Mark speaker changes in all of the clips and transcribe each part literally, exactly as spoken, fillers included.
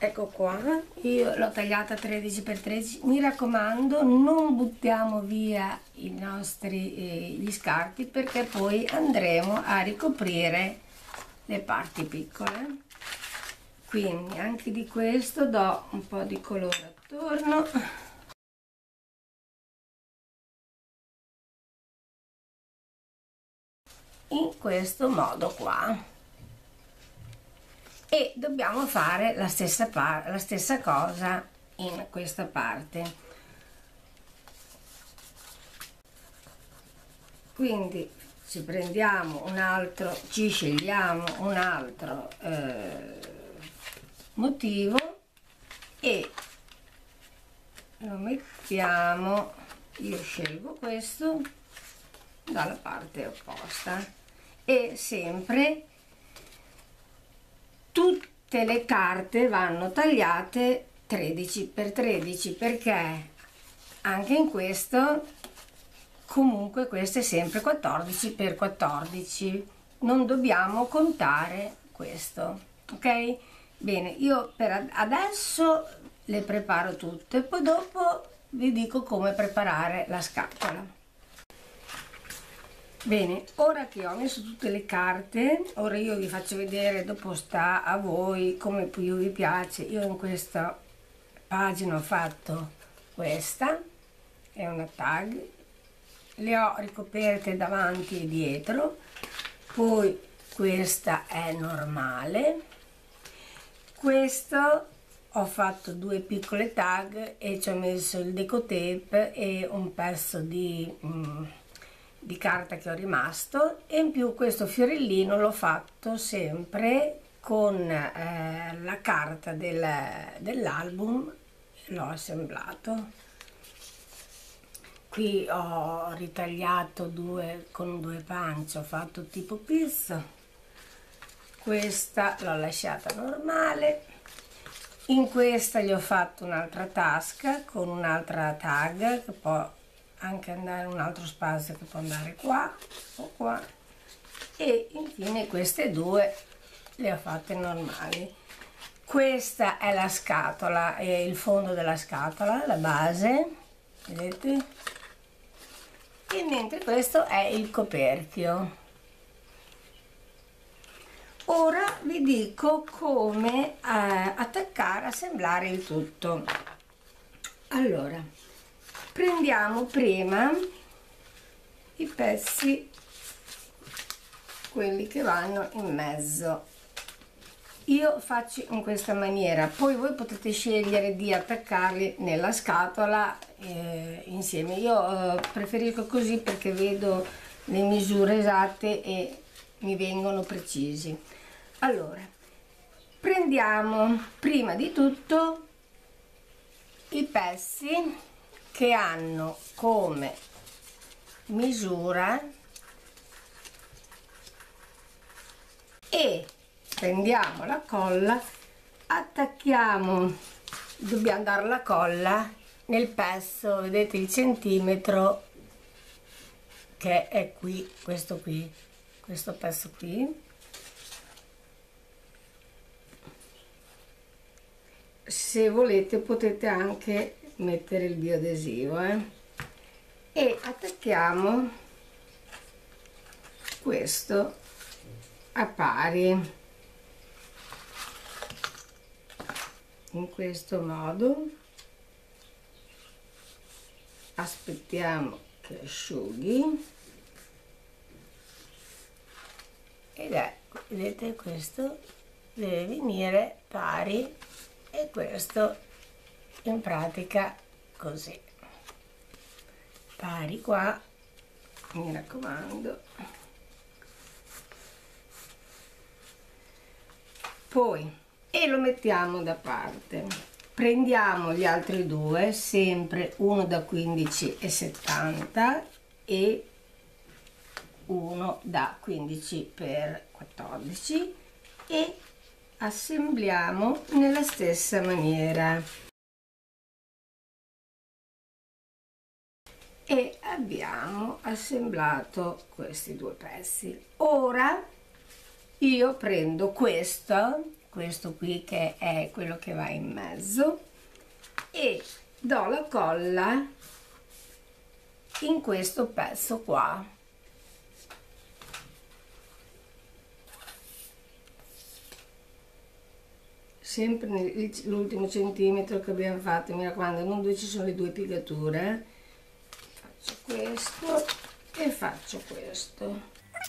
Speaker 1: ecco qua, io l'ho tagliata tredici per tredici. Mi raccomando, non buttiamo via i nostri eh, gli scarti, perché poi andremo a ricoprire le parti piccole. Quindi anche di questo do un po' di colore attorno. In questo modo qua. E dobbiamo fare la stessa, la stessa cosa in questa parte. Quindi ci prendiamo un altro, ci scegliamo un altro eh, motivo e lo mettiamo, io scelgo questo dalla parte opposta, e sempre tutte le carte vanno tagliate tredici per tredici, perché anche in questo comunque questo è sempre quattordici per quattordici, non dobbiamo contare questo, ok? Bene, io per adesso le preparo tutte, poi dopo vi dico come preparare la scatola. Bene, ora che ho messo tutte le carte, ora io vi faccio vedere, dopo sta a voi come più vi piace. Io in questa pagina ho fatto questa, è una tag, le ho ricoperte davanti e dietro, poi questa è normale, questo ho fatto due piccole tag e ci ho messo il deco tape e un pezzo di... Mm, di carta che ho rimasto, e in più questo fiorellino l'ho fatto sempre con eh, la carta del, dell'album, l'ho assemblato. Qui ho ritagliato due con due pance, ho fatto tipo pizza, questa l'ho lasciata normale, in questa gli ho fatto un'altra tasca con un'altra tag che può anche andare un altro spazio, che può andare qua o qua, e infine queste due le ho fatte normali. Questa è la scatola, è il fondo della scatola, la base, vedete, e mentre questo è il coperchio. Ora vi dico come eh, attaccare, assemblare il tutto. Allora, prendiamo prima i pezzi, quelli che vanno in mezzo. Io faccio in questa maniera, poi voi potete scegliere di attaccarli nella scatola eh, insieme. Io eh, preferisco così perché vedo le misure esatte e mi vengono precisi. Allora, prendiamo prima di tutto i pezzi che hanno come misura e prendiamo la colla, attacchiamo, dobbiamo dare la colla nel pezzo, vedete il centimetro che è qui, questo qui, questo pezzo qui. Se volete potete anche mettere il bioadesivo eh? E attacchiamo questo a pari in questo modo, aspettiamo che asciughi ed ecco, vedete, questo deve venire pari, e questo in pratica così pari qua, mi raccomando. Poi e lo mettiamo da parte, prendiamo gli altri due, sempre uno da quindici e settanta e uno da quindici per quattordici, e assembliamo nella stessa maniera. E abbiamo assemblato questi due pezzi. Ora io prendo questo questo qui che è quello che va in mezzo, e do la colla in questo pezzo qua. Sempre l'ultimo centimetro che abbiamo fatto, mi raccomando, non dove ci sono le due piegature. Faccio questo e faccio questo.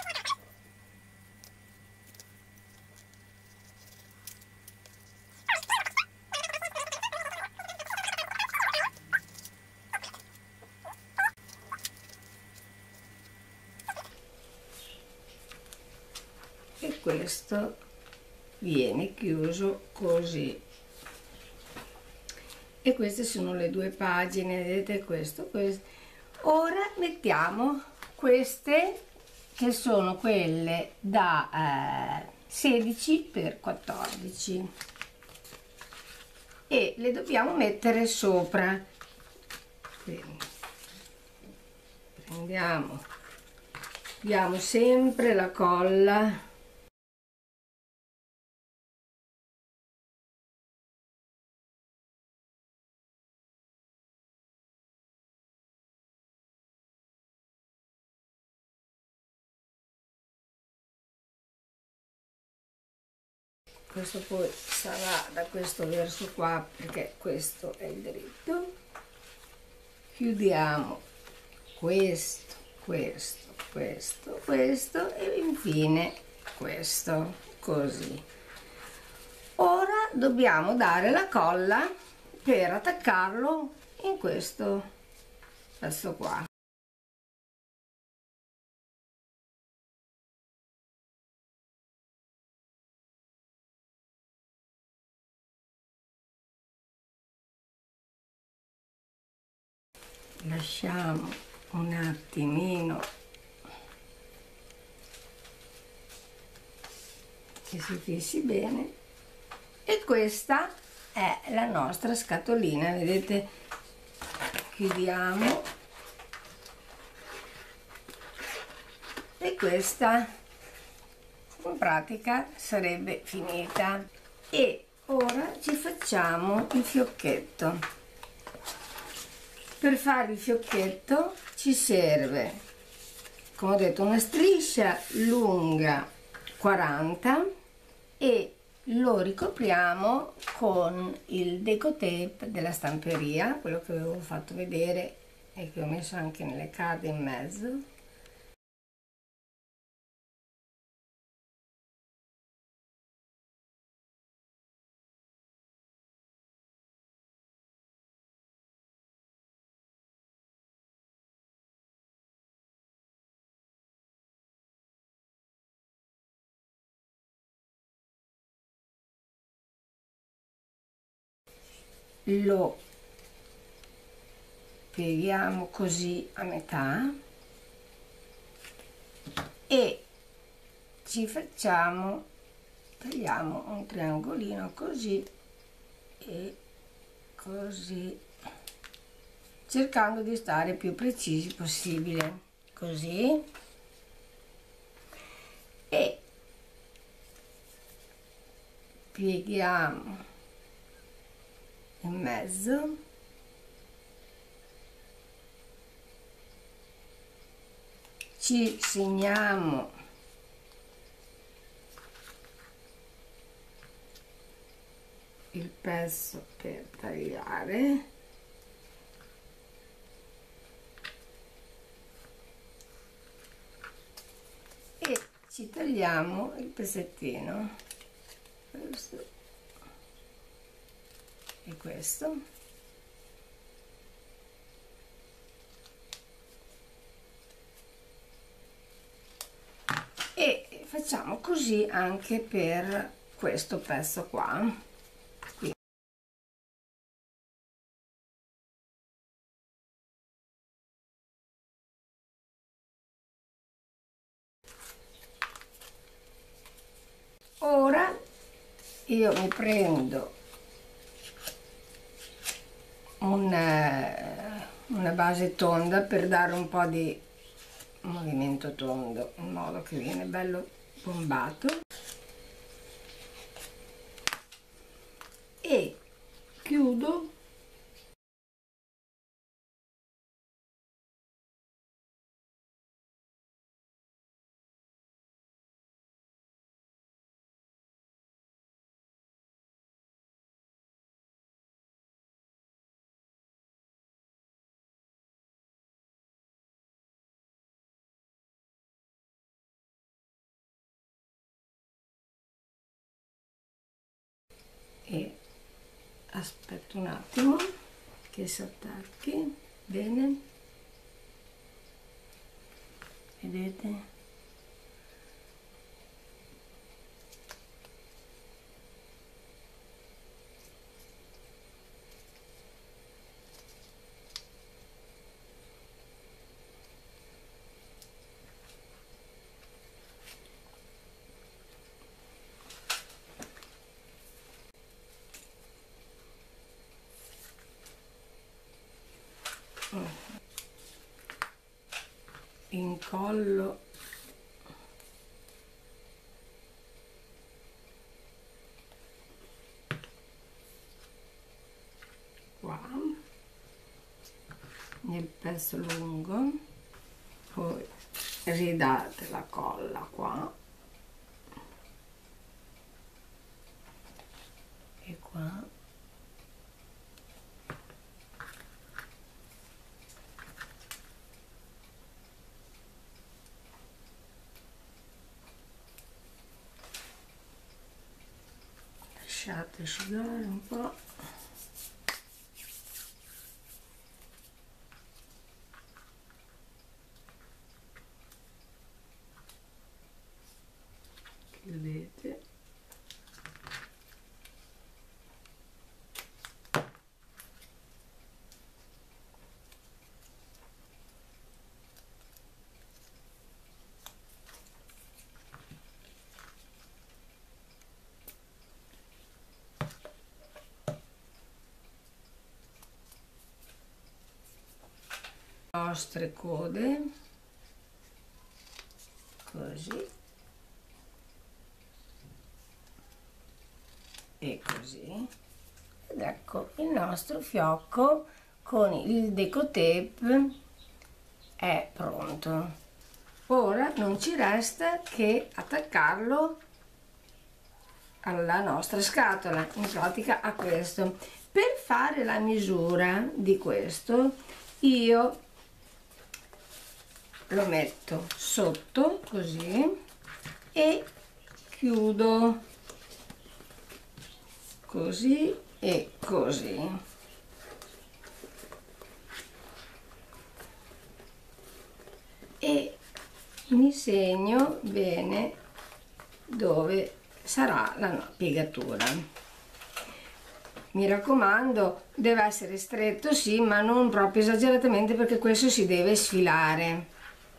Speaker 1: E questo viene chiuso così, e queste sono le due pagine, vedete, questo, questo. Ora mettiamo queste che sono quelle da eh, sedici per quattordici e le dobbiamo mettere sopra. Quindi prendiamo, diamo sempre la colla questo, poi sarà da questo verso qua perché questo è il dritto. Chiudiamo questo, questo, questo, questo e infine questo, così. Ora dobbiamo dare la colla per attaccarlo in questo pezzo qua. Lasciamo un attimino che si fissi bene, e questa è la nostra scatolina, vedete. Chiudiamo e questa in pratica sarebbe finita. E ora ci facciamo il fiocchetto. Per fare il fiocchetto ci serve, come ho detto, una striscia lunga quaranta e lo ricopriamo con il deco tape della stamperia, quello che avevo fatto vedere e che ho messo anche nelle card in mezzo. Lo pieghiamo così a metà e ci facciamo, tagliamo un triangolino così e così, cercando di stare più precisi possibile, così, e pieghiamo in mezzo, ci segniamo il pezzo per tagliare e ci tagliamo il pezzettino, questo e questo, e facciamo così anche per questo pezzo qua. Quindi, ora io mi prendo una, una base tonda per dare un po' di movimento tondo in modo che viene bello bombato, e chiudo e aspetto un attimo che si attacchi bene, vedete? Incollo qua nel pezzo lungo, poi ridate la colla qua e qua, lasciate asciugare un po', chiudete le nostre code così e così, ed ecco il nostro fiocco con il deco tape è pronto. Ora non ci resta che attaccarlo alla nostra scatola, in pratica a questo. Per fare la misura di questo io lo metto sotto così e chiudo così e così, e mi segno bene dove sarà la piegatura. Mi raccomando, deve essere stretto sì, ma non proprio esageratamente, perché questo si deve sfilare.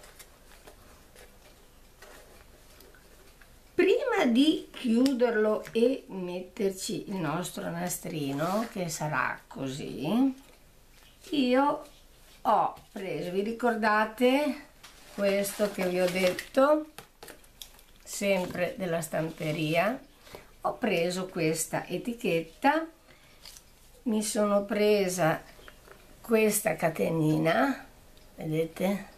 Speaker 1: Prima di chiuderlo e metterci il nostro nastrino, che sarà così, io ho preso, vi ricordate questo che vi ho detto, sempre della stamperia? Ho preso questa etichetta, mi sono presa questa catenina, vedete?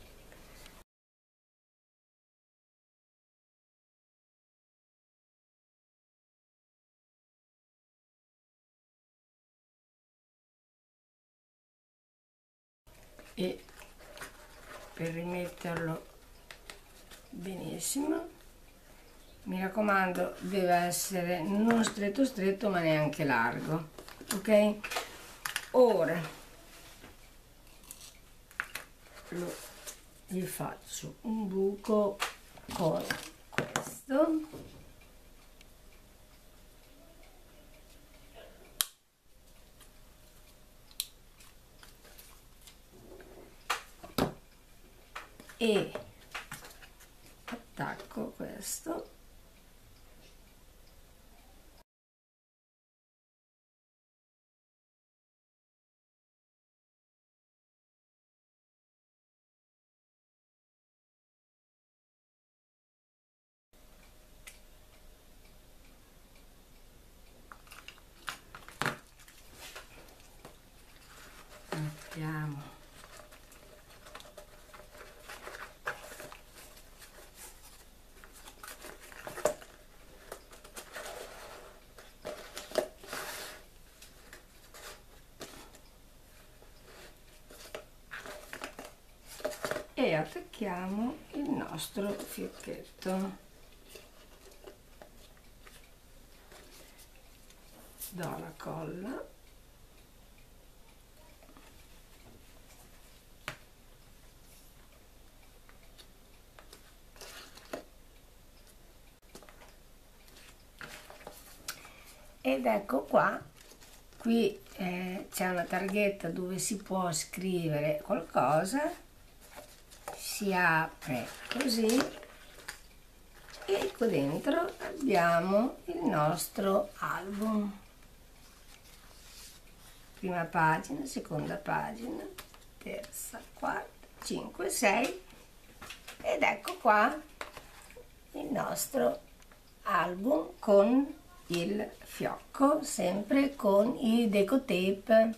Speaker 1: E per rimetterlo benissimo, mi raccomando, deve essere non stretto stretto ma neanche largo, ok? Ora lo, gli faccio un buco con questo e attacco questo attacchiamo il nostro fiocchetto. Do la colla, ed ecco qua, qui eh, c'è una targhetta dove si può scrivere qualcosa, si apre così e qui dentro abbiamo il nostro album. Prima pagina, seconda pagina, terza, quarta, cinque, sei ed ecco qua il nostro album con il fiocco, sempre con il deco tape.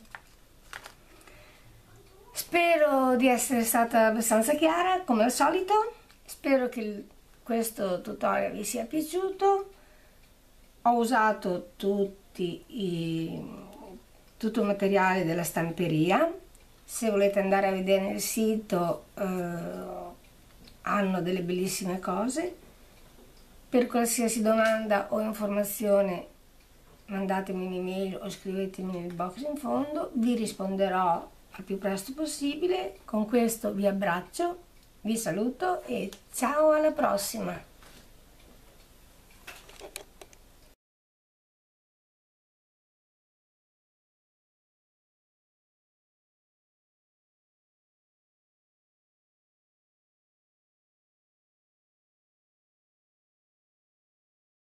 Speaker 1: Spero di essere stata abbastanza chiara come al solito, spero che il, questo tutorial vi sia piaciuto. Ho usato tutti i tutto il materiale della stamperia. Se volete andare a vedere nel sito eh, hanno delle bellissime cose. Per qualsiasi domanda o informazione mandatemi un'email o scrivetemi nel box in fondo, vi risponderò al più presto possibile. Con questo vi abbraccio, vi saluto e ciao, alla prossima!